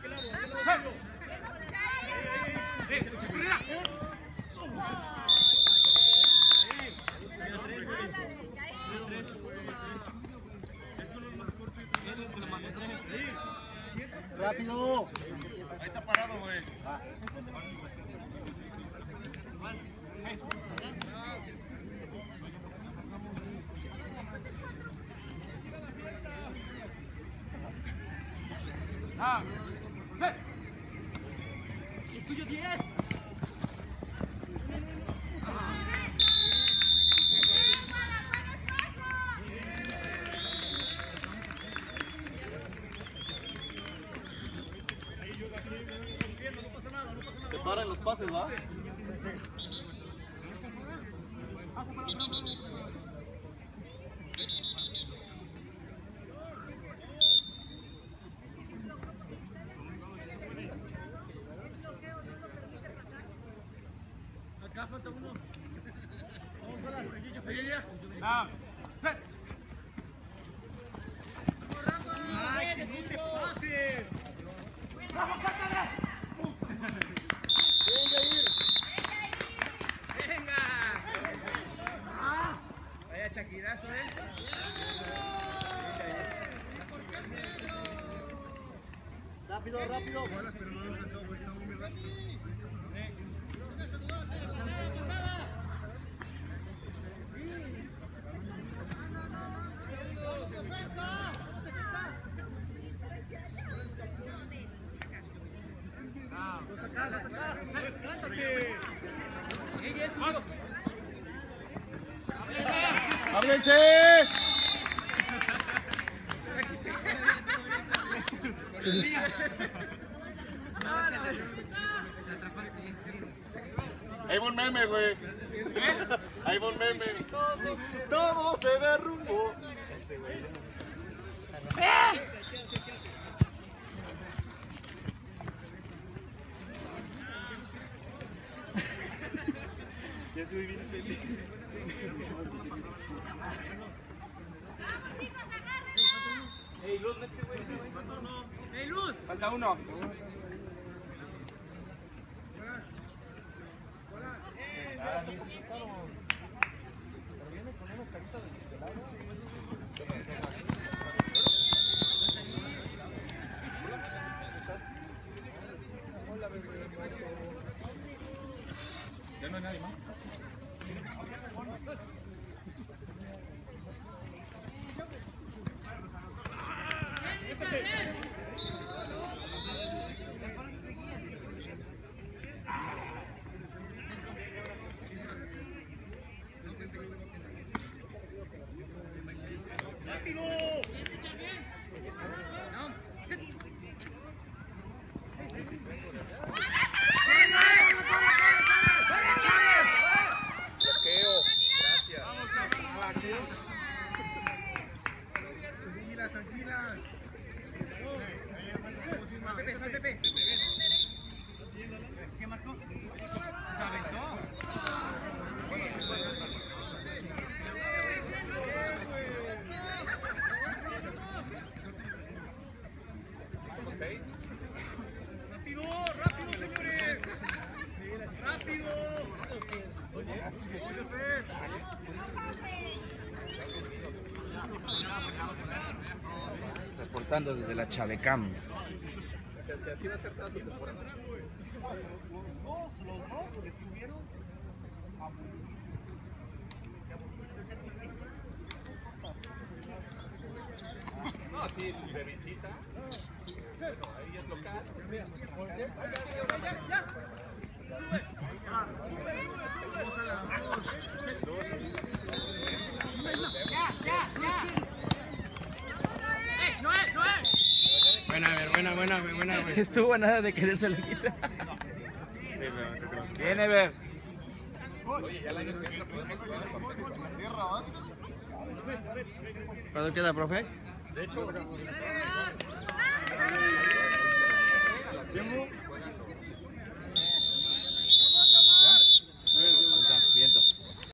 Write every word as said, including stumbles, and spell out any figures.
Rápido. Ahí está parado, güey. Ah. Ah. ¡Eh! ¡Es tuyo, diez! Se paran los pases, ¿va? Acá falta uno. Vamos a la. Ahí, ya. Ah. ¡Ay, qué pases! ¡Vamos, pátale! ¡Venga! ¡Ah! Vaya chaquirazo, ¿eh? Rápido, rápido. Pero no lo alcanzó, porque estaba muy rápido. ¡Lo saca, lo saca! ¡Levántate! ¡Háblense! Ahí va un meme, güey. Ahí va un meme. Todo se derrumbó. Ya subí bien feliz. Ey, Luz, mete, güey. Ey, Luz. Falta uno. Pero viene con unas caritas de pixelado. Ya no hay nadie más. Reportando desde la Chavecam. Así va a ser toda su temporada. Los dos, los dos estuvieron a no, sí, de visita. Bueno, ahí es local. Ya, ya. Buena, a ver, buena, buena, buena, buena. Estuvo nada de quererse la quitar. Bien, Ever. ¿Cuánto queda, profe? De hecho, tiempo.